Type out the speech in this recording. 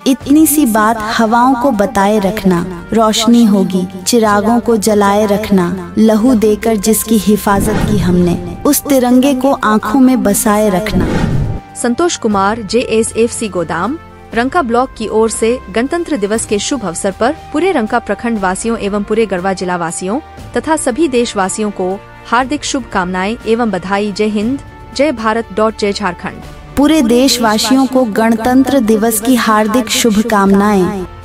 इतनी सी बात हवाओं को बताए रखना, रोशनी होगी चिरागों को जलाए रखना, लहू देकर जिसकी हिफाजत की हमने, उस तिरंगे को आंखों में बसाए रखना। संतोष कुमार, JSFC गोदाम, रंका ब्लॉक की ओर से गणतंत्र दिवस के शुभ अवसर पर पूरे रंका प्रखंड वासियों एवं पूरे गढ़वा जिला वासियों तथा सभी देशवासियों को हार्दिक शुभकामनाएं एवं बधाई। जय हिंद, जय भारत, जय झारखंड। पूरे देशवासियों को गणतंत्र दिवस की हार्दिक शुभकामनाएं।